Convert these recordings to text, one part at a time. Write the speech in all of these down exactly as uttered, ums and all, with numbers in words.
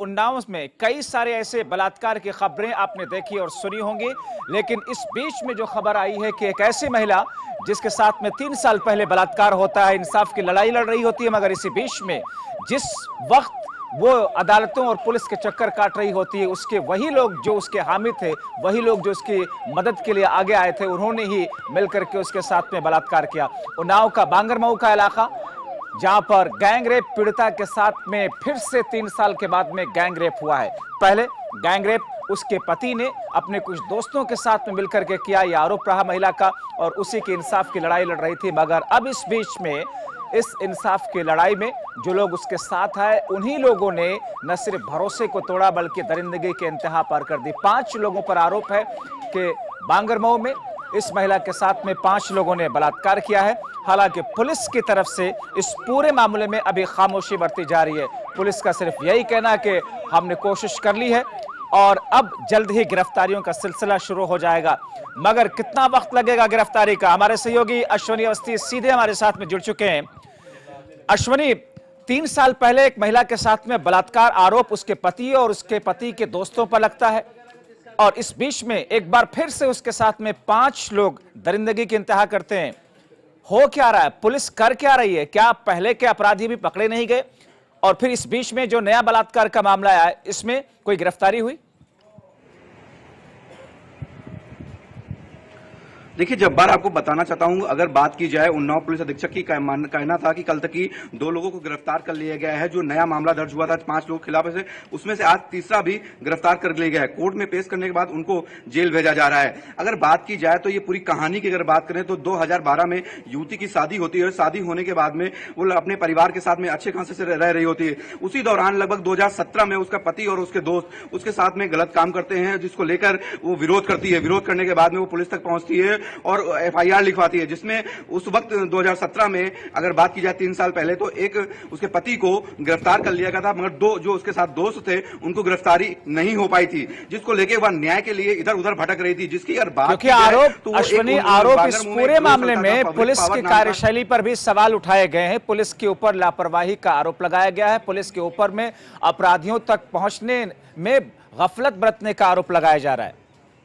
उन्नाव में कई सारे ऐसे बलात्कार की खबरें आपने देखी और सुनी होंगी, लेकिन इस बीच में जो खबर आई है कि एक ऐसी महिला जिसके साथ में तीन साल पहले बलात्कार होता है, इंसाफ की लड़ाई लड़ रही होती है, मगर इसी बीच में जिस वक्त वो अदालतों और पुलिस के चक्कर काट रही होती है, उसके वही लोग जो उसके हामी थे, वही लोग जो उसकी मदद के लिए आगे आए थे, उन्होंने ही मिलकर के उसके साथ में बलात्कार किया। उन्नाव का बांगरमऊ का इलाका, जहां पर गैंग रेप पीड़िता के साथ में फिर से तीन साल के बाद में गैंग रेप हुआ है। पहले गैंग रेप उसके पति ने अपने कुछ दोस्तों के साथ में मिलकर के किया, यह आरोप रहा महिला का, और उसी के इंसाफ की लड़ाई लड़ रही थी। मगर अब इस बीच में इस इंसाफ की लड़ाई में जो लोग उसके साथ आए, उन्हीं लोगों ने न सिर्फ भरोसे को तोड़ा बल्कि दरिंदगी के इंतहा पार कर दी। पांच लोगों पर आरोप है कि बांगरमऊ में इस महिला के साथ में पांच लोगों ने बलात्कार किया है। हालांकि पुलिस की तरफ से इस पूरे मामले में अभी खामोशी बरती जा रही है। पुलिस का सिर्फ यही कहना है कि हमने कोशिश कर ली है और अब जल्द ही गिरफ्तारियों का सिलसिला शुरू हो जाएगा। मगर कितना वक्त लगेगा गिरफ्तारी का? हमारे सहयोगी अश्वनी अवस्थी सीधे हमारे साथ में जुड़ चुके हैं। अश्वनी, तीन साल पहले एक महिला के साथ में बलात्कार आरोप उसके पति और उसके पति के दोस्तों पर लगता है, और इस बीच में एक बार फिर से उसके साथ में पांच लोग दरिंदगी की इंतहा करते हैं। हो क्या रहा है? पुलिस कर क्या रही है? क्या पहले के अपराधी भी पकड़े नहीं गए? और फिर इस बीच में जो नया बलात्कार का मामला आया, इसमें कोई गिरफ्तारी हुई? देखिए, जब बार आपको बताना चाहता हूं, अगर बात की जाए, उन्नाव पुलिस अधीक्षक की कहना था कि कल तक ही दो लोगों को गिरफ्तार कर लिया गया है। जो नया मामला दर्ज हुआ था पांच लोगों के खिलाफ से, उसमें से आज तीसरा भी गिरफ्तार कर लिया गया है। कोर्ट में पेश करने के बाद उनको जेल भेजा जा रहा है। अगर बात की जाए तो ये पूरी कहानी की अगर बात करें तो दो हजार बारह में युवती की शादी होती है। शादी होने के बाद में वो अपने परिवार के साथ में अच्छे खासे से रह रही होती है। उसी दौरान लगभग दो हजार सत्रह में उसका पति और उसके दोस्त उसके साथ में गलत काम करते हैं, जिसको लेकर वो विरोध करती है। विरोध करने के बाद में वो पुलिस तक पहुंचती है और एफ आई आर लिखवाती है, जिसमें उस वक्त दो हजार सत्रह में अगर बात की जाए तीन साल पहले तो एक उसके पति को गिरफ्तार कर लिया गया था, मगर दो जो उसके साथ दोस्त थे उनको गिरफ्तारी नहीं हो पाई थी, जिसको लेके वह न्याय के लिए इधर उधर भटक रही थी। जिसकी अगर बात क्योंकि आरोप तो अश्वनी आरोप इस पूरे मामले में पुलिस की कार्यशैली पर भी सवाल उठाए गए हैं। पुलिस के ऊपर लापरवाही का आरोप लगाया गया है। पुलिस के ऊपर में अपराधियों तक पहुंचने में गफलत बरतने का आरोप लगाया जा रहा है।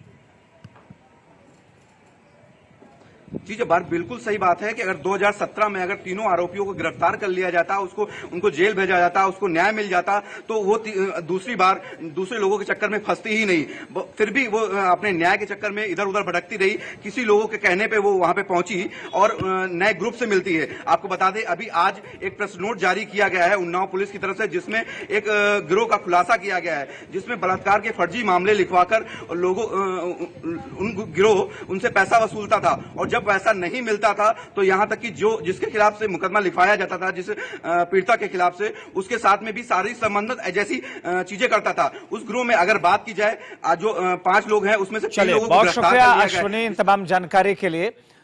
जी, जो बात बिल्कुल सही बात है कि अगर दो हजार सत्रह में अगर तीनों आरोपियों को गिरफ्तार कर लिया जाता, उसको उनको जेल भेजा जाता, उसको न्याय मिल जाता, तो वो दूसरी बार दूसरे लोगों के चक्कर में फंसती ही नहीं। फिर भी वो अपने न्याय के चक्कर में इधर उधर भटकती रही। किसी लोगों के कहने पे वो वहां पे पहुंची और नए ग्रुप से मिलती है। आपको बता दें, अभी आज एक प्रेस नोट जारी किया गया है उन्नाव पुलिस की तरफ से, जिसमें एक गिरोह का खुलासा किया गया है, जिसमें बलात्कार के फर्जी मामले लिखवाकर लोगों उन गिरोह उनसे पैसा वसूलता था, और जब पैसा नहीं मिलता था तो यहां तक कि जो जिसके खिलाफ से मुकदमा लिखवाया जाता था, जिस पीड़िता के खिलाफ से, उसके साथ में भी सारी संबंधित जैसी चीजें करता था। उस ग्रुप में अगर बात की जाए, जो पांच लोग हैं उसमें से छह लोगों को बहुत गिरफ्तार शुक्रिया कर लिया गया। अश्वनी इन तमाम जानकारी के लिए।